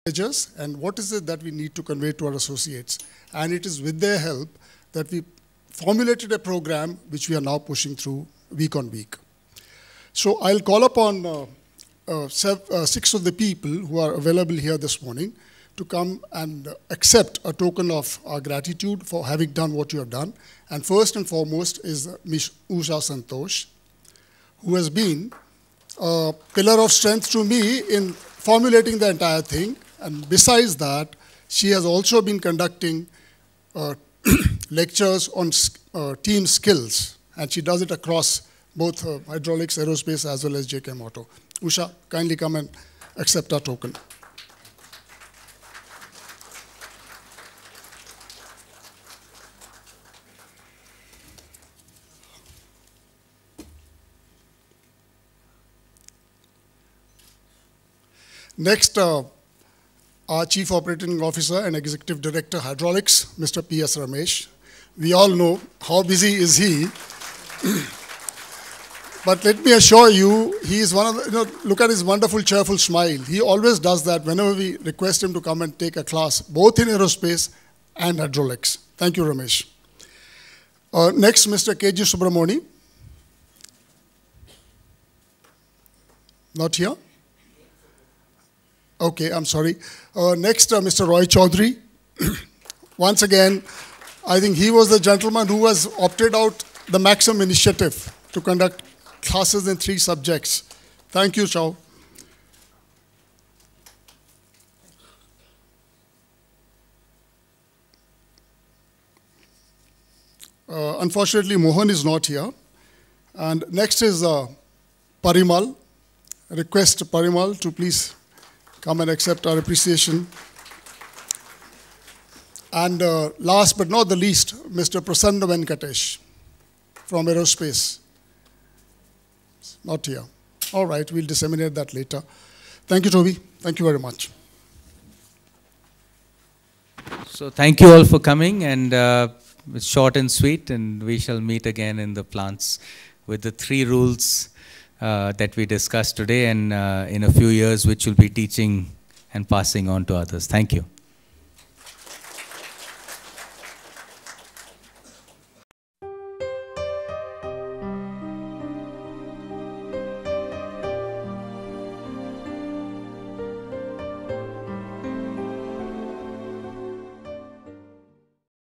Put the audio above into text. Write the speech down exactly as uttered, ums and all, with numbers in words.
managers and what is it that we need to convey to our associates. And it is with their help that we formulated a program which we are now pushing through week on week. So I'll call upon uh, uh, sev uh, six of the people who are available here this morning to come and uh, accept a token of our gratitude for having done what you have done. And first and foremost is uh, Miz Usha Santosh, who has been a pillar of strength to me in formulating the entire thing. And besides that, she has also been conducting uh, lectures on uh, team skills, and she does it across both uh, hydraulics, aerospace, as well as J K M Auto. Usha, kindly come and accept our token. Next, uh, our Chief Operating Officer and Executive Director, Hydraulics, Mister P S Ramesh. We all know how busy is he. But let me assure you, he is one of the, you know, look at his wonderful, cheerful smile. He always does that whenever we request him to come and take a class, both in aerospace and hydraulics. Thank you, Ramesh. Uh, next, Mister K G Subramoni. Not here? Okay, I'm sorry. Uh, next, uh, Mister Roy Chaudhary. Once again, I think he was the gentleman who has opted out the Maxim initiative to conduct classes in three subjects. Thank you, Chow. Uh, unfortunately, Mohan is not here. And next is uh, Parimal. Request Parimal to please come and accept our appreciation. And uh, last but not the least, Mister Prasanna Venkatesh from Aerospace. Not here. All right, we'll disseminate that later. Thank you, Toby. Thank you very much. So thank you all for coming, and uh, it's short and sweet, and we shall meet again in the plants with the three rules uh, that we discussed today, and uh, in a few years which we'll be teaching and passing on to others. Thank you.